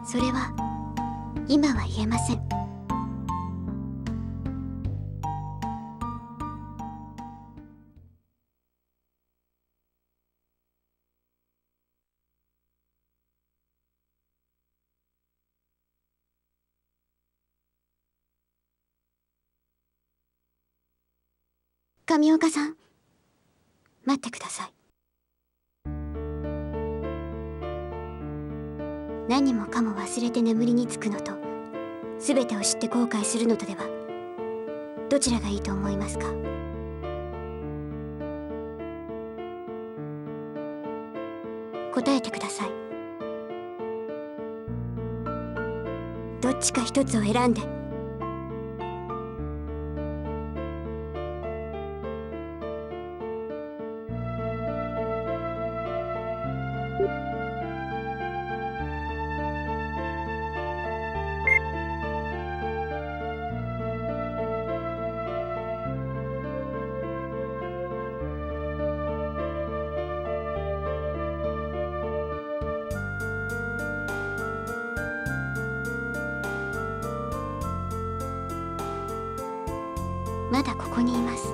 それは今は言えません。上岡さん、待ってください。何もかも忘れて眠りにつくのと、全てを知って後悔するのとでは、どちらがいいと思いますか？答えてください。どっちか一つを選んで。まだここにいます。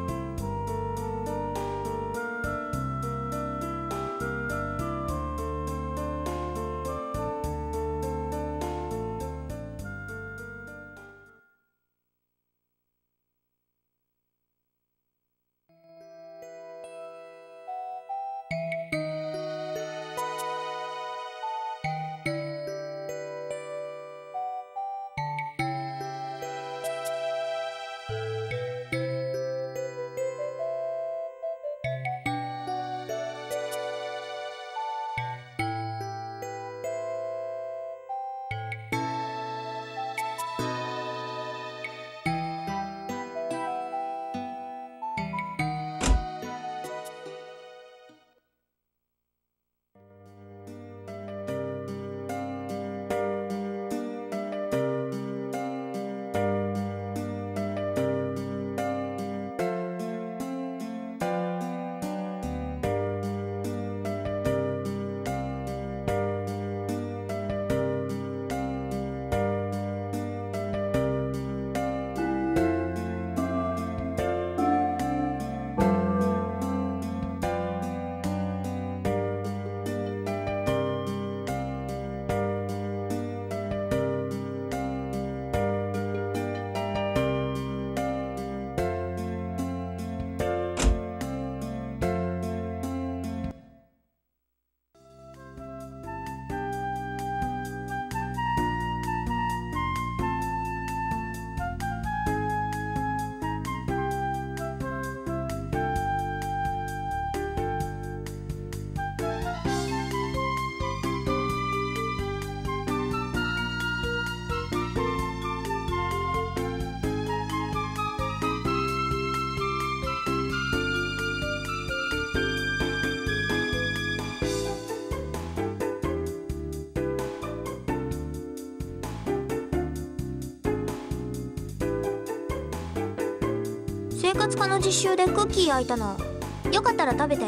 生活科の実習でクッキー焼いたの。よかったら食べて。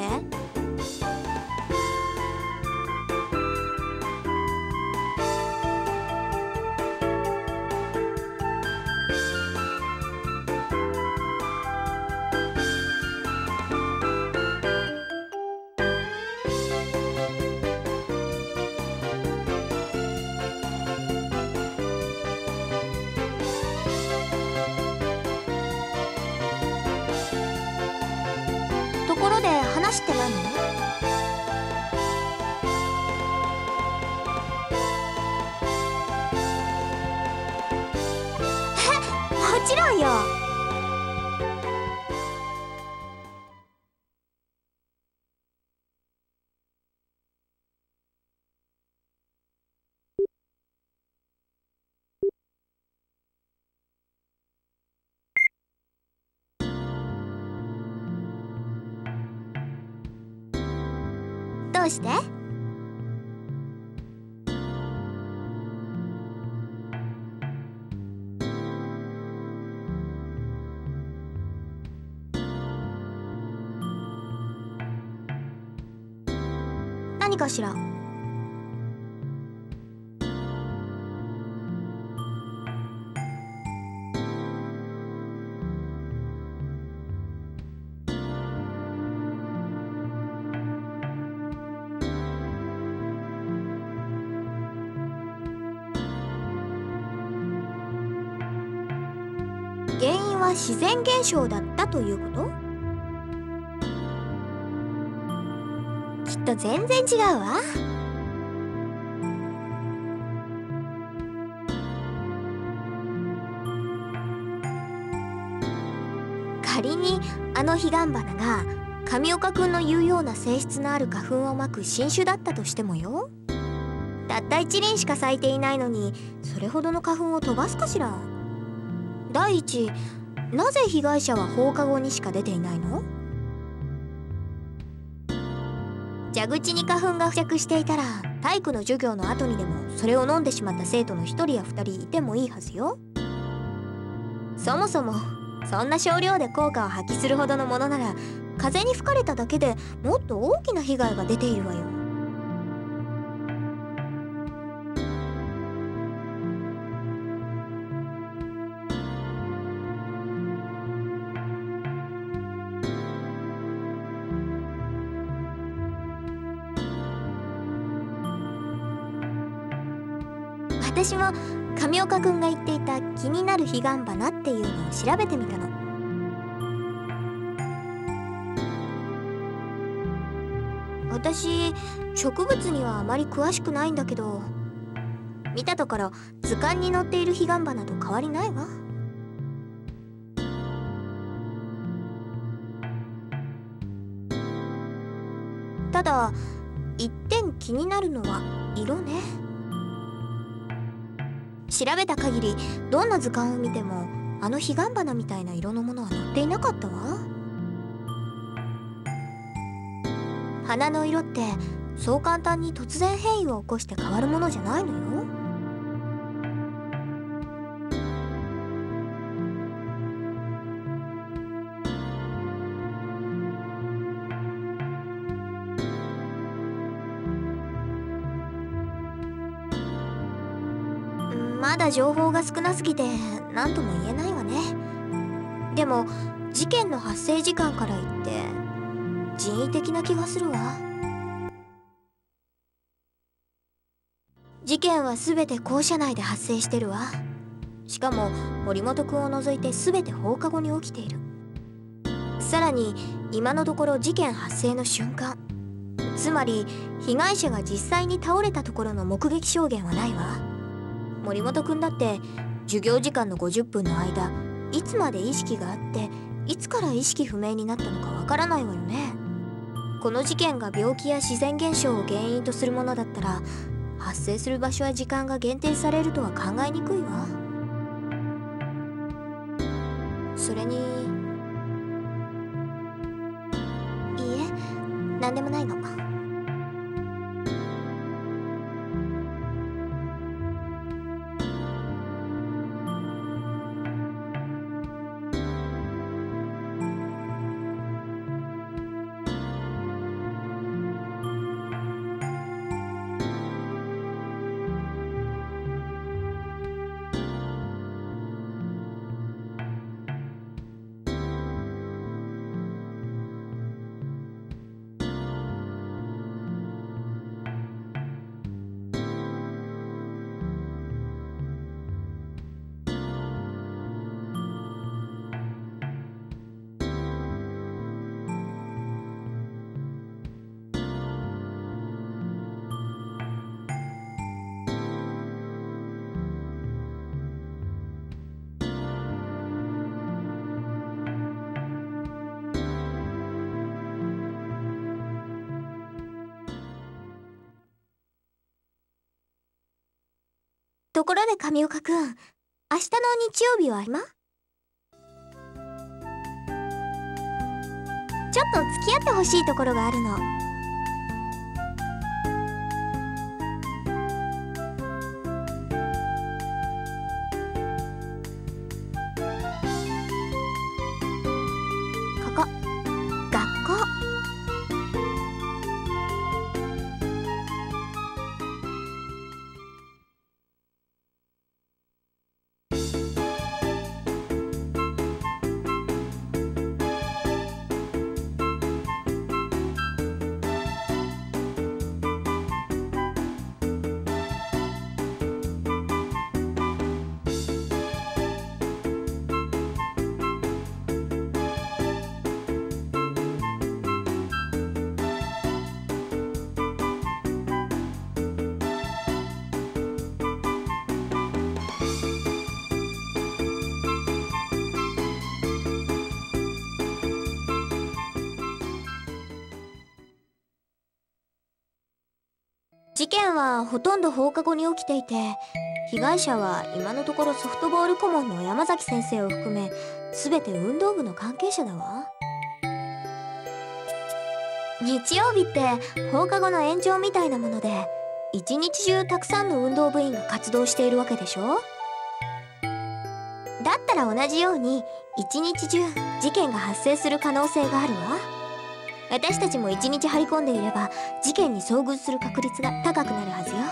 ところで話って何？もちろんよ。どうして？何かしら？ 原因は自然現象だったということ？きっと全然違うわ。仮にあの彼岸花が神岡くんの言うような性質のある花粉をまく新種だったとしてもよ。たった一輪しか咲いていないのにそれほどの花粉を飛ばすかしら。第一、なぜ被害者は放課後にしか出ていないの？蛇口に花粉が付着していたら体育の授業の後にでもそれを飲んでしまった生徒の1人や2人いてもいいはずよ。そもそもそんな少量で効果を発揮するほどのものなら風に吹かれただけでもっと大きな被害が出ているわよ。私も神岡くんが言っていた気になる彼岸花っていうのを調べてみたの。私植物にはあまり詳しくないんだけど、見たところ図鑑に載っている彼岸花と変わりないわ。ただ一点気になるのは色ね。調べた限りどんな図鑑を見てもあの彼岸花みたいな色のものは載っていなかったわ。花の色ってそう簡単に突然変異を起こして変わるものじゃないのよ。まだ情報が少なすぎて何とも言えないわね。でも事件の発生時間から言って人為的な気がするわ。事件は全て校舎内で発生してるわ。しかも森本くんを除いて全て放課後に起きている。さらに今のところ事件発生の瞬間、つまり被害者が実際に倒れたところの目撃証言はないわ。森本くんだって授業時間の50分の間いつまで意識があっていつから意識不明になったのかわからないわよね。この事件が病気や自然現象を原因とするものだったら発生する場所や時間が限定されるとは考えにくいわ。それにいいえ、何でもないの。ところで神岡くん、明日の日曜日は今？ちょっと付き合ってほしいところがあるの。ここ、学校。 事件はほとんど放課後に起きていて、被害者は今のところソフトボール顧問の山崎先生を含め全て運動部の関係者だわ。日曜日って放課後の延長みたいなもので、一日中たくさんの運動部員が活動しているわけでしょ。だったら同じように一日中事件が発生する可能性があるわ。私たちも一日張り込んでいれば事件に遭遇する確率が高くなるはずよ。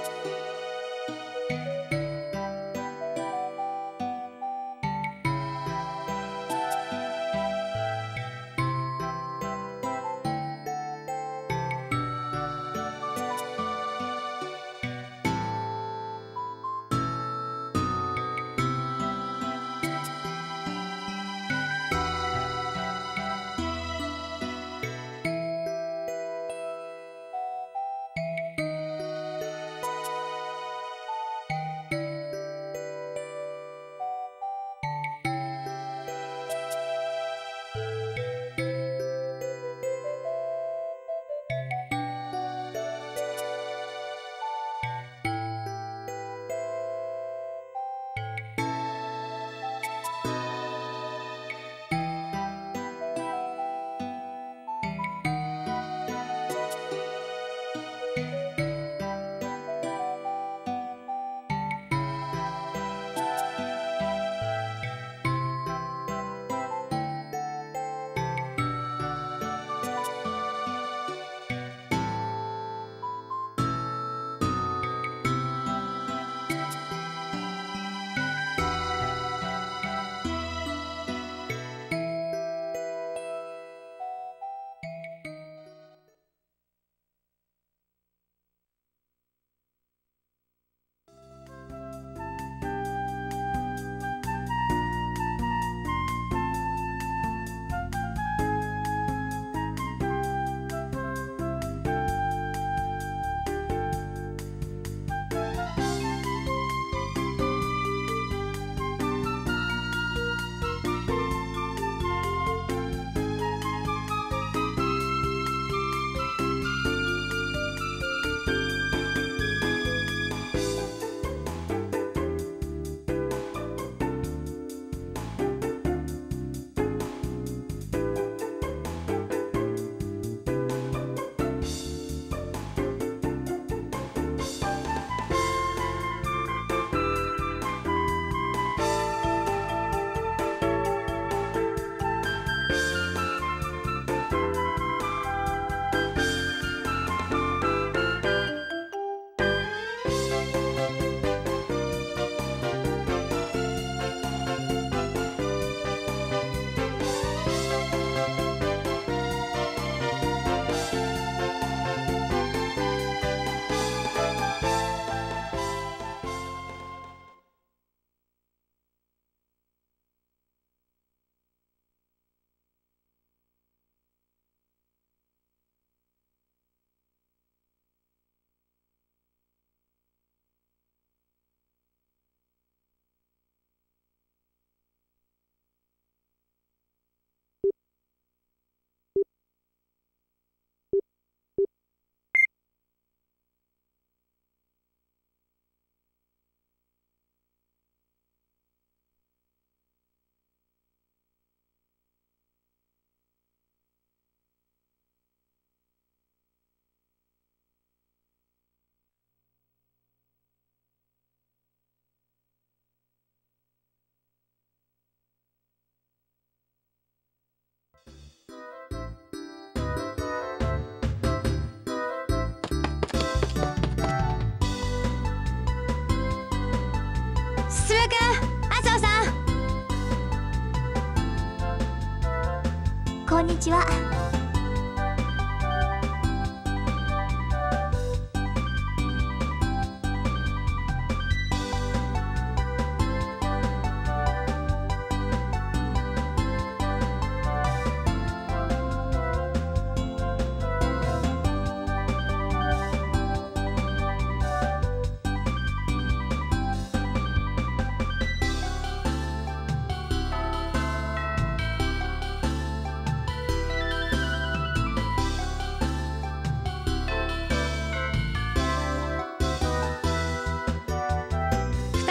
こんにちは。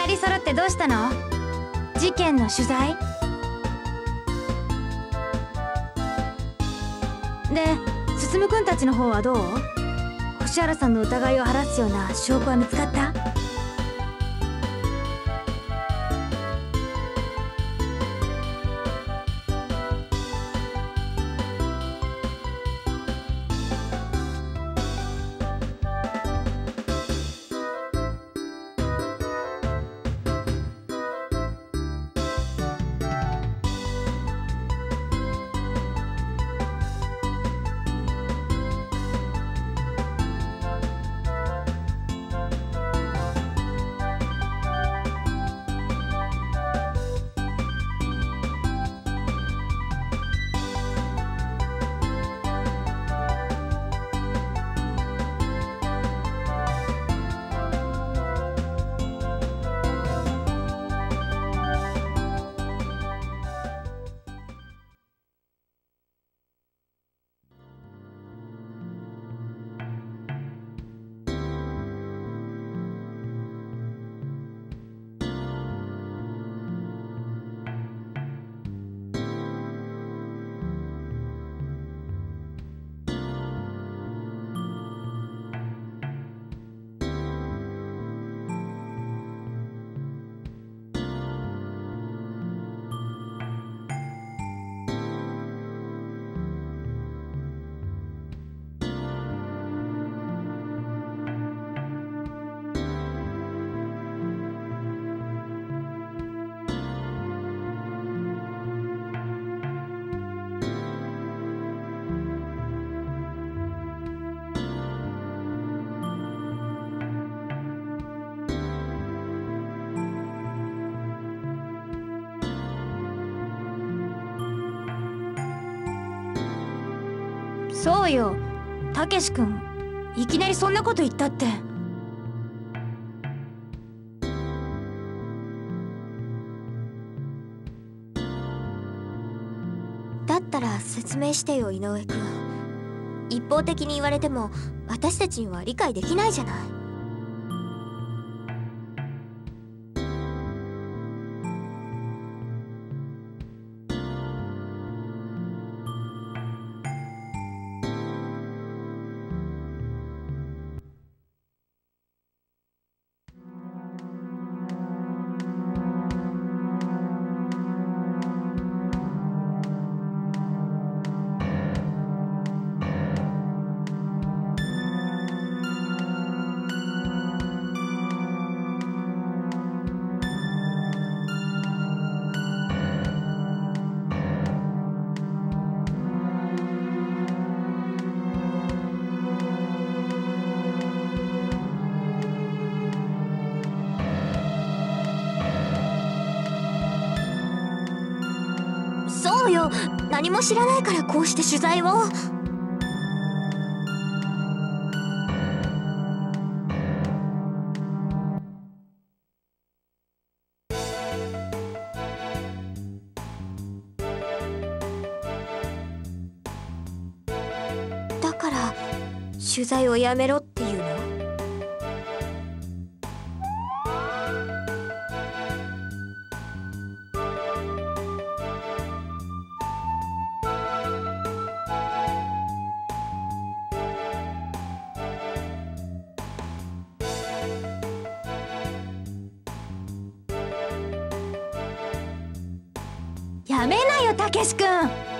二人揃ってどうしたの？事件の取材で、進くんたちの方はどう？星原さんの疑いを晴らすような証拠は見つかった？そうよ、たけし君、いきなりそんなこと言ったって。 だったら説明してよ、井上君。一方的に言われても私たちには理解できないじゃない。そうよ、何も知らないからこうして取材を。だから取材をやめろっていうの？ やめなよ、たけし君。